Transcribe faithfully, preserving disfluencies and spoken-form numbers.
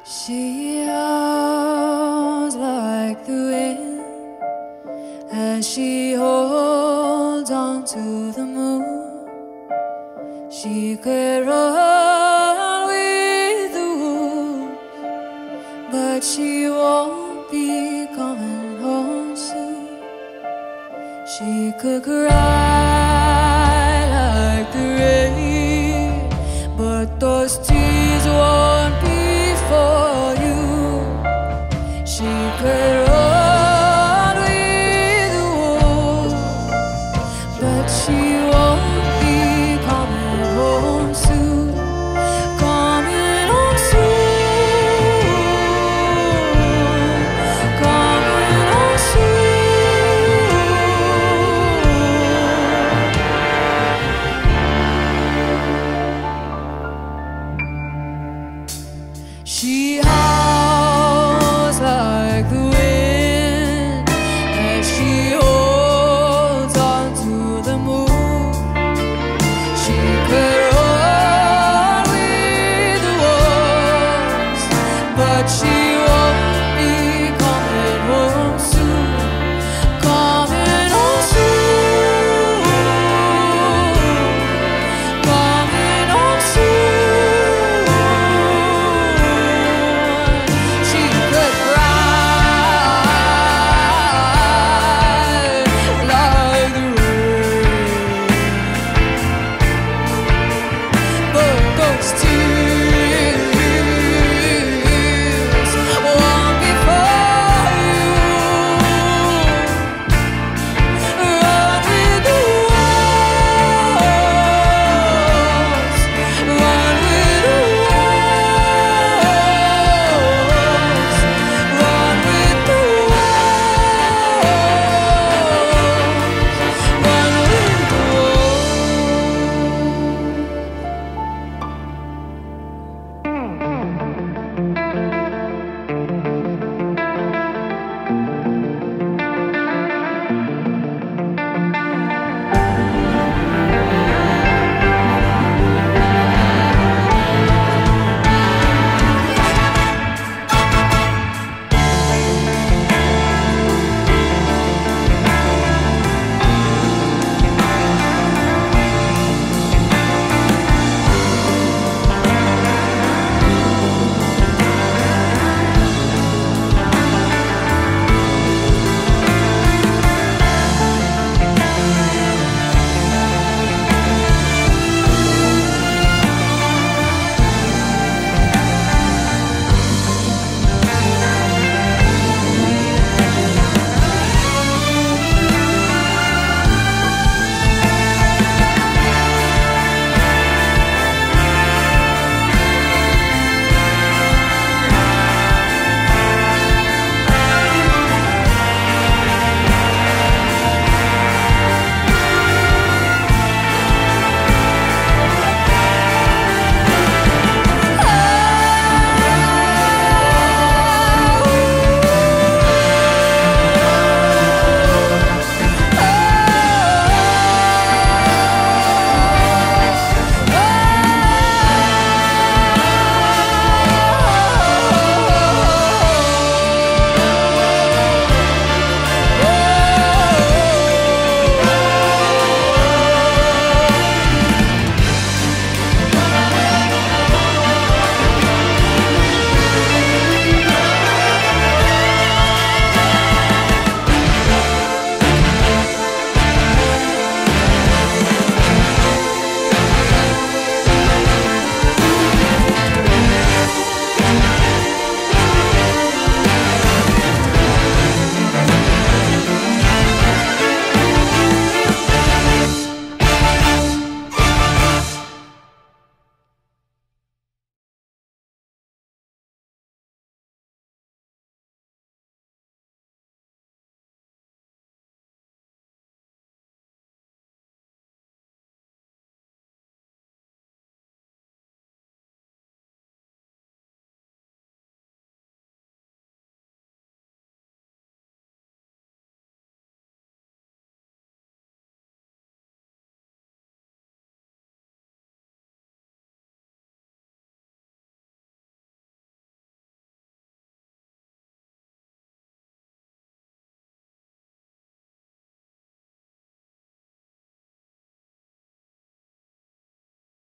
She howls like the wind as she holds on to the moon. She could run with the wolves, but she won't be coming home soon. She could cry like the rain, but those tears won't be for you. She could run with the wolves, but she won't be coming home soon. Coming home soon. Coming home soon. She